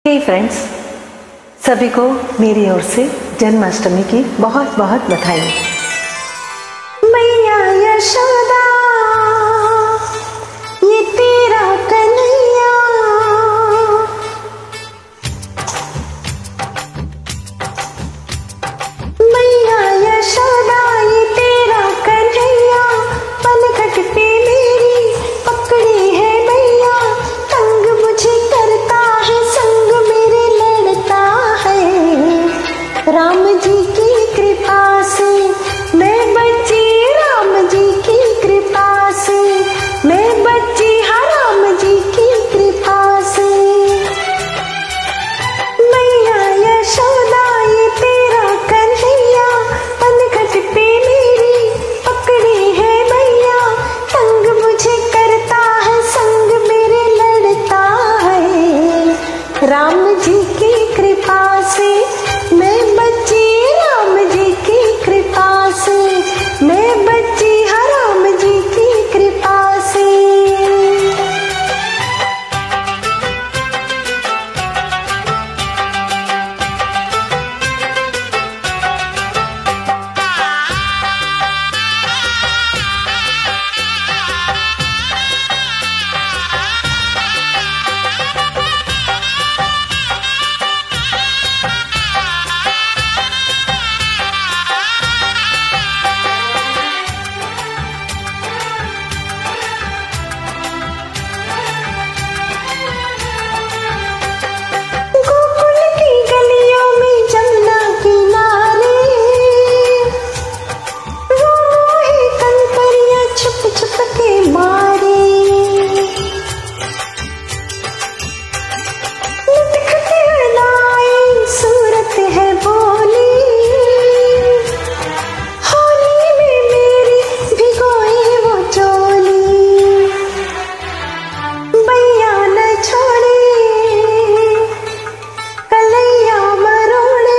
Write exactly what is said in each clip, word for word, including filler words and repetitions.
हे friends, सभी को मेरी ओर से जन्माष्टमी की बहुत बहुत बधाई। मैया यशोदा ये तेरा कन्हैया, मैया यशोदा ये तेरा कन्हैया, पनघट पे मेरी पकड़ी है मैया, तंग मुझे करता है संग मेरे लड़ता है। राम जी की कृपा से मैं बची, राम जी की कृपा से मैं बची, हाँ राम जी की कृपा से। मैया यशोदा ये तेरा कन्हैया, पनघट पे मेरी पकड़ी है मैया, तंग मुझे करता है संग मेरे लड़ता है। राम जी की कृपा से मैं बची, राम जी की कृपा से मैं बची, हाँ राम जी की कृपा से। गोकुल की गलियों में जमुना किनारे वो मोहे कंकरियां छुप छुप के मारे, नटखट अदाएं सूरत है बोली, होली में मेरी भिगोई वो चोली। भैया न छोड़े कलैया मरोड़े,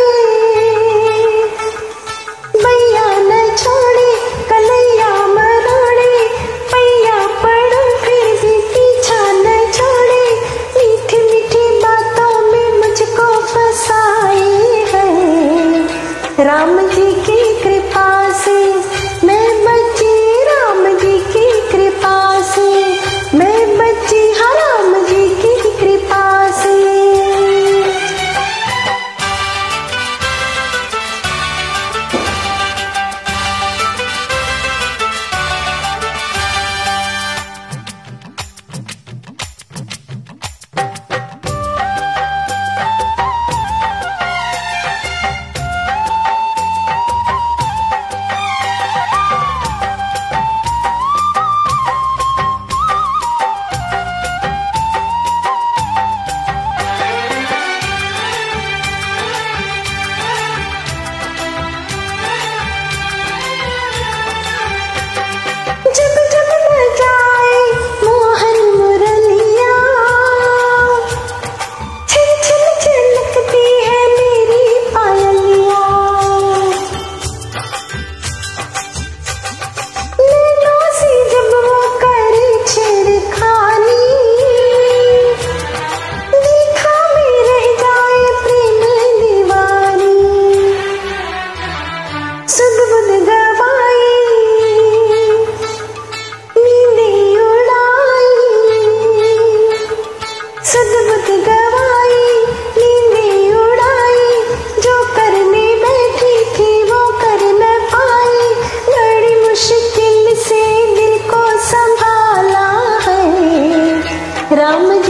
भैया न छोड़े कलैया मरोड़े, पैया पड़ो फिर भी पीछा न छोड़े, मीठी मीठी बातों में मुझको फंसाए है। राम जी की कृपा से मैं बची, राम जी की कृपा से मैं बची, हाँ राम जी की कृपा से। जब जब बजाए मोहन मुरलिया, छिन छिन झलकती है मेरी पायलिया, नैनों से जब वो करे छेड़खानी, देखा में रह जाए प्रेम दीवानी। सुध बुध गवाई नींदें उड़ाई, सदबुद गवाई नींदें उड़ाई, जो करने बैठी थी वो कर न पाई, बड़ी मुश्किल से दिल को संभाला है। राम